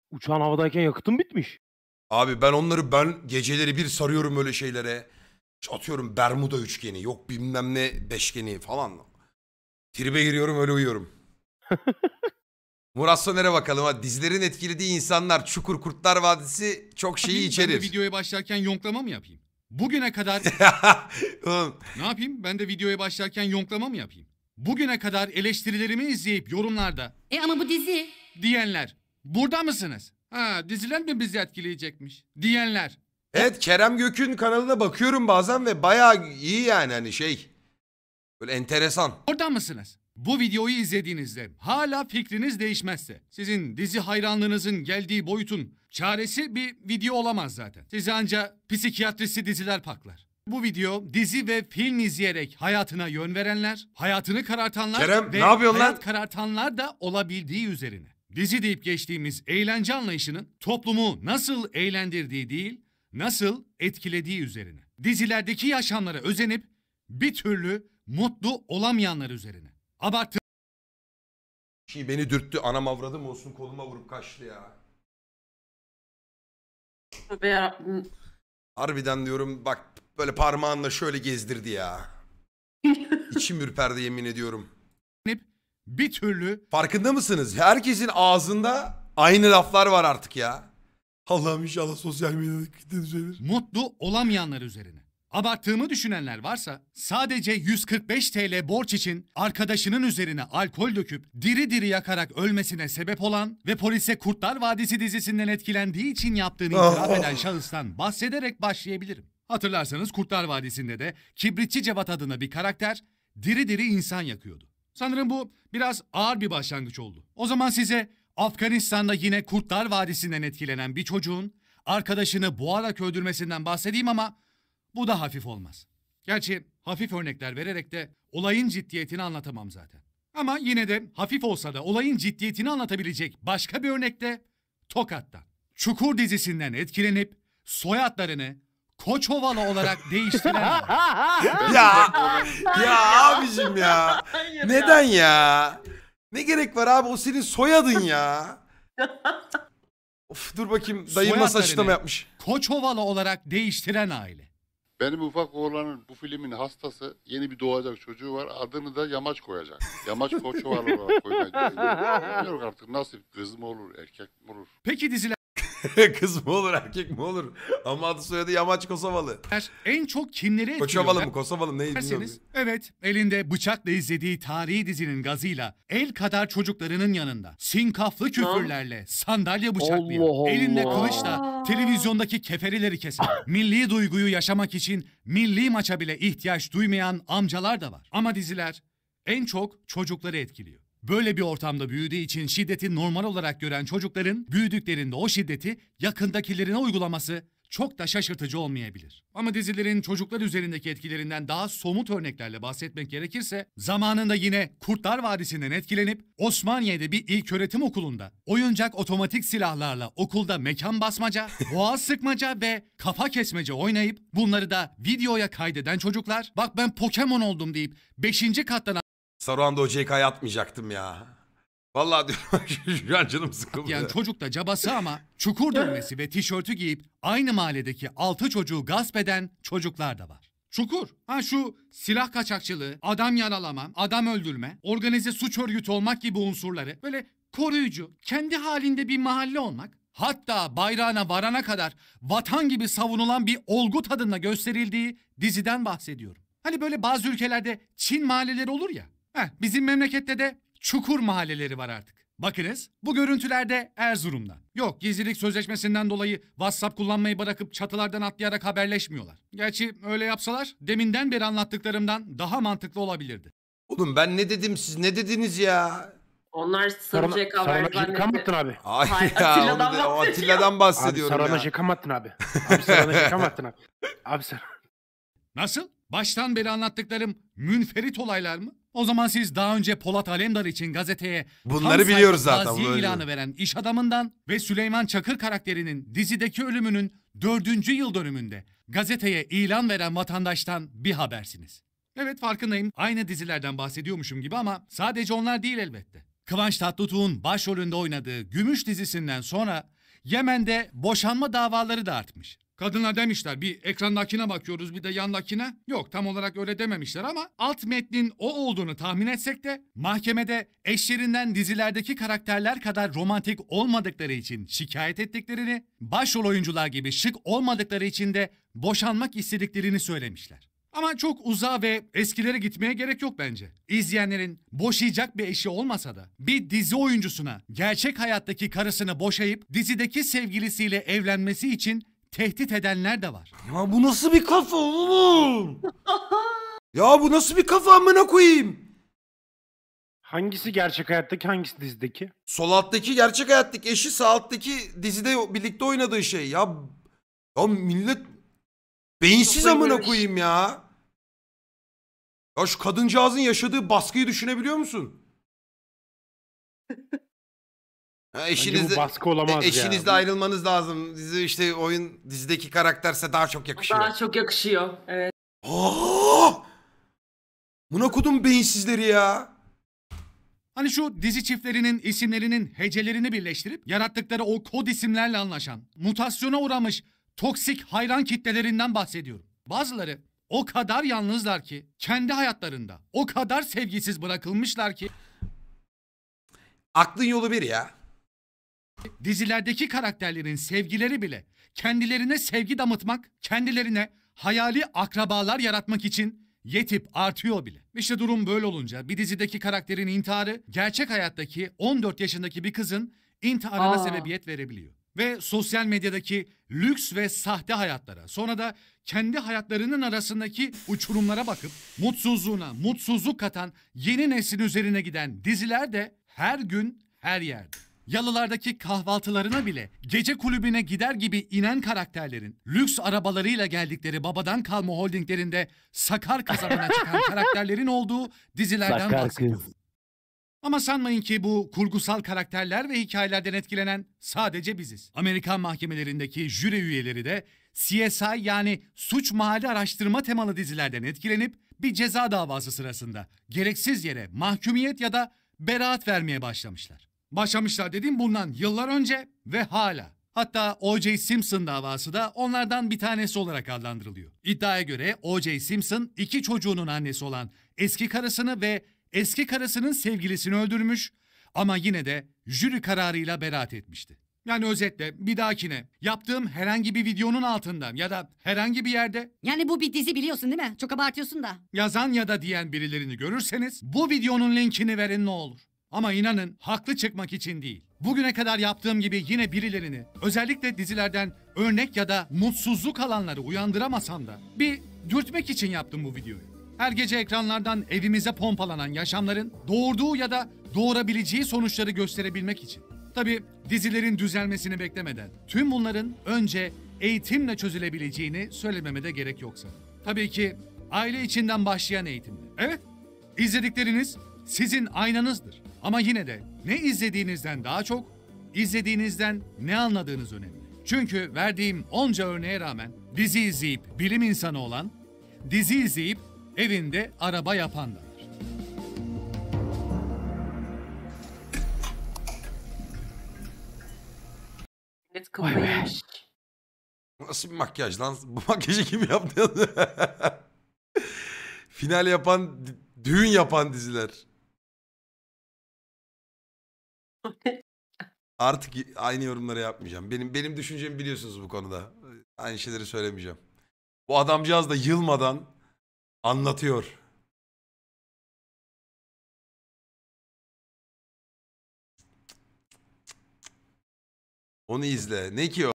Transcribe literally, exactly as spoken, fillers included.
Uçağın havadayken yakıtın bitmiş. Abi ben onları ben geceleri bir sarıyorum öyle şeylere. Atıyorum Bermuda üçgeni, yok bilmem ne beşgeni falan. Tribe giriyorum, öyle uyuyorum. Murat Soner'e bakalım. Hadi. Dizilerin etkilediği insanlar. Çukur, Kurtlar Vadisi çok şeyi yapayım, içerir. Ben de videoya başlarken yonklama mı yapayım? Bugüne kadar... Ne yapayım? Ben de videoya başlarken yonklama mı yapayım? Bugüne kadar eleştirilerimi izleyip yorumlarda... E ama bu dizi. Diyenler. Burada mısınız? Ha, diziler mi bizi etkileyecekmiş? Diyenler. Evet, Kerem Gök'ün kanalına bakıyorum bazen ve bayağı iyi yani, hani şey. Böyle enteresan. Orada mısınız? Bu videoyu izlediğinizde hala fikriniz değişmezse, sizin dizi hayranlığınızın geldiği boyutun çaresi bir video olamaz zaten. Sizi ancak psikiyatrisi diziler paklar. Bu video dizi ve film izleyerek hayatına yön verenler, hayatını karartanlar Kerem, ve ne yapıyorsun hayat lan? karartanlar da olabildiği üzerine. Dizi deyip geçtiğimiz eğlence anlayışının toplumu nasıl eğlendirdiği değil, nasıl etkilediği üzerine. Dizilerdeki yaşamlara özenip bir türlü mutlu olamayanlar üzerine. Abartı. Şey beni dürttü, anam avradım olsun, koluma vurup kaçtı ya. Tövbe yarabbim. Harbiden diyorum bak, böyle parmağınla şöyle gezdirdi ya. İçim ürperdi yemin ediyorum. Bir türlü. Farkında mısınız? Herkesin ağzında aynı laflar var artık ya. Allah'ım inşallah sosyal medyada düzelir. Mutlu olamayanlar üzerine. Abarttığımı düşünenler varsa sadece yüz kırk beş TL borç için arkadaşının üzerine alkol döküp diri diri yakarak ölmesine sebep olan ve polise Kurtlar Vadisi dizisinden etkilendiği için yaptığını itiraf eden şahıstan bahsederek başlayabilirim. Hatırlarsanız Kurtlar Vadisi'nde de Kibritçi Cevat adına bir karakter diri diri insan yakıyordu. Sanırım bu biraz ağır bir başlangıç oldu. O zaman size Afganistan'da yine Kurtlar Vadisi'nden etkilenen bir çocuğun arkadaşını boğarak öldürmesinden bahsedeyim ama bu da hafif olmaz. Gerçi hafif örnekler vererek de olayın ciddiyetini anlatamam zaten. Ama yine de hafif olsa da olayın ciddiyetini anlatabilecek başka bir örnek de Tokat'tan. Çukur dizisinden etkilenip soyadlarını Koçovalı olarak değiştiren... ya ya abicim ya. Neden ya? Ne gerek var abi, o senin soyadın ya. Of, dur bakayım, dayım nasıl açıklama yapmış. Koçovalı olarak değiştiren aile. Benim ufak oğlanın bu filmin hastası, yeni bir doğacak çocuğu var. Adını da Yamaç koyacak. Yamaç Koçovalı olarak koymayı düşünüyorum. Bilmiyorum artık nasıl, kız mı olur, erkek mi olur? Peki diziler Kız mı olur, erkek mi olur? Ama adı soyadı Yamaç Kosovalı. en çok kimleri etkiliyorlar? Koçovalı mı, Kosovalı mı, neydi bilmiyorum. Evet, elinde bıçakla izlediği tarihi dizinin gazıyla el kadar çocuklarının yanında sinkaflı küfürlerle sandalye bıçaklayan, Allah Allah. elinde kılıçla televizyondaki keferileri kesen, milli duyguyu yaşamak için milli maça bile ihtiyaç duymayan amcalar da var. Ama diziler en çok çocukları etkiliyor. Böyle bir ortamda büyüdüğü için şiddeti normal olarak gören çocukların büyüdüklerinde o şiddeti yakındakilerine uygulaması çok da şaşırtıcı olmayabilir. Ama dizilerin çocuklar üzerindeki etkilerinden daha somut örneklerle bahsetmek gerekirse, zamanında yine Kurtlar Vadisi'nden etkilenip Osmaniye'de bir ilköğretim okulunda oyuncak otomatik silahlarla okulda mekan basmaca, boğaz sıkmaca ve kafa kesmece oynayıp bunları da videoya kaydeden çocuklar, bak ben Pokemon oldum deyip beşinci kattan Saruhan'da o C K'ya atmayacaktım ya. Vallahi diyorum şu an canım sıkıldı. yani çocuk da cabası ama çukur dövmesi ve tişörtü giyip aynı mahalledeki altı çocuğu gasp eden çocuklar da var. Çukur. Ha şu silah kaçakçılığı, adam yaralama, adam öldürme, organize suç örgütü olmak gibi unsurları böyle koruyucu, kendi halinde bir mahalle olmak, hatta bayrağına varana kadar vatan gibi savunulan bir olgu tadında gösterildiği diziden bahsediyorum. Hani böyle bazı ülkelerde Çin mahalleleri olur ya. Heh, bizim memlekette de çukur mahalleleri var artık. Bakınız, bu görüntülerde Erzurum'dan. Yok, gizlilik sözleşmesinden dolayı WhatsApp kullanmayı bırakıp çatılardan atlayarak haberleşmiyorlar. Gerçi öyle yapsalar deminden beri anlattıklarımdan daha mantıklı olabilirdi. Oğlum ben ne dedim, siz ne dediniz ya? Onlar Sarana, sarıcak haber Sarana Jeka mı attın abi? Ay Hayır, ya, Atilla'dan onu da- o bahsediyor. Atilla'dan Abi bahsediyorum Sarana ya. Jeka mı attın abi? Abi Sarana Jeka mı attın abi? Abi sen... Nasıl? Baştan beri anlattıklarım münferit olaylar mı? O zaman siz daha önce Polat Alemdar için gazeteye Bunları tam biliyoruz sayfa zaten, taziye böyle. ilanı veren iş adamından ve Süleyman Çakır karakterinin dizideki ölümünün dördüncü yıl dönümünde gazeteye ilan veren vatandaştan bir habersiniz. Evet, farkındayım. Aynı dizilerden bahsediyormuşum gibi ama sadece onlar değil elbette. Kıvanç Tatlıtuğ'un başrolünde oynadığı Gümüş dizisinden sonra Yemen'de boşanma davaları da artmış. Kadınlar demişler bir ekrandakine bakıyoruz bir de yandakine. Yok tam olarak öyle dememişler ama alt metnin o olduğunu tahmin etsek de mahkemede eşlerinden dizilerdeki karakterler kadar romantik olmadıkları için şikayet ettiklerini, başrol oyuncular gibi şık olmadıkları için de boşanmak istediklerini söylemişler. Ama çok uzağa ve eskilere gitmeye gerek yok bence. İzleyenlerin boşayacak bir eşi olmasa da bir dizi oyuncusuna gerçek hayattaki karısını boşayıp dizideki sevgilisiyle evlenmesi için tehdit edenler de var. Ya bu nasıl bir kafa oğlum? Ya bu nasıl bir kafa amına koyayım? Hangisi gerçek hayattaki, hangisi dizideki? Sol alttaki gerçek hayattaki eşi, sağ alttaki dizide birlikte oynadığı şey. Ya, ya millet beyinsiz Kafayı amına yemiş. koyayım ya. Ya şu kadıncağızın yaşadığı baskıyı düşünebiliyor musun? Ha, Bence eşinizle, bu baskı olamaz e, eşinizle ya. ayrılmanız lazım. Dizi işte oyun dizideki karakterse daha çok yakışıyor. Daha çok yakışıyor. Evet. Aa! Buna kodum beyinsizleri ya. Hani şu dizi çiftlerinin isimlerinin hecelerini birleştirip yarattıkları o kod isimlerle anlaşan, mutasyona uğramış toksik hayran kitlelerinden bahsediyorum. Bazıları o kadar yalnızlar ki kendi hayatlarında o kadar sevgisiz bırakılmışlar ki Aklın yolu bir ya. dizilerdeki karakterlerin sevgileri bile kendilerine sevgi damıtmak, kendilerine hayali akrabalar yaratmak için yetip artıyor bile. İşte durum böyle olunca bir dizideki karakterin intiharı gerçek hayattaki on dört yaşındaki bir kızın intiharına Aa. sebebiyet verebiliyor. Ve sosyal medyadaki lüks ve sahte hayatlara, sonra da kendi hayatlarının arasındaki uçurumlara bakıp mutsuzluğuna mutsuzluk katan yeni neslin üzerine giden diziler de her gün her yerde. Yalılardaki kahvaltılarına bile gece kulübüne gider gibi inen karakterlerin lüks arabalarıyla geldikleri babadan kalma holdinglerinde Sakar kasabına çıkan karakterlerin olduğu dizilerden Sakar bahsediyorum. kız. Ama sanmayın ki bu kurgusal karakterler ve hikayelerden etkilenen sadece biziz. Amerikan mahkemelerindeki jüri üyeleri de C S I yani suç mahalli araştırma temalı dizilerden etkilenip bir ceza davası sırasında gereksiz yere mahkumiyet ya da beraat vermeye başlamışlar. Başlamışlar dediğim bundan yıllar önce ve hala. Hatta O J Simpson davası da onlardan bir tanesi olarak adlandırılıyor. İddiaya göre O J Simpson iki çocuğunun annesi olan eski karısını ve eski karısının sevgilisini öldürmüş ama yine de jüri kararıyla beraat etmişti. Yani özetle bir dahakine yaptığım herhangi bir videonun altında ya da herhangi bir yerde Yani bu bir dizi biliyorsun değil mi? Çok abartıyorsun da. yazan ya da diyen birilerini görürseniz bu videonun linkini verin ne olur. Ama inanın haklı çıkmak için değil. Bugüne kadar yaptığım gibi yine birilerini özellikle dizilerden örnek ya da mutsuzluk alanları uyandıramasam da bir dürtmek için yaptım bu videoyu. Her gece ekranlardan evimize pompalanan yaşamların doğurduğu ya da doğurabileceği sonuçları gösterebilmek için. Tabii dizilerin düzelmesini beklemeden tüm bunların önce eğitimle çözülebileceğini söylememe de gerek yoksa. Tabii ki aile içinden başlayan eğitimle. Evet, izledikleriniz sizin aynanızdır. Ama yine de ne izlediğinizden daha çok izlediğinizden ne anladığınız önemli. Çünkü verdiğim onca örneğe rağmen dizi izleyip bilim insanı olan, dizi izleyip evinde araba yapan da var. Evet, kafayı yemiş. Nasıl bir makyaj lan? Bu makyajı kim yaptı? Final yapan, düğün yapan diziler. Artık aynı yorumları yapmayacağım. Benim benim düşüncemi biliyorsunuz bu konuda. Aynı şeyleri söylemeyeceğim. Bu adamcağız da yılmadan anlatıyor. Onu izle. Ne ki o?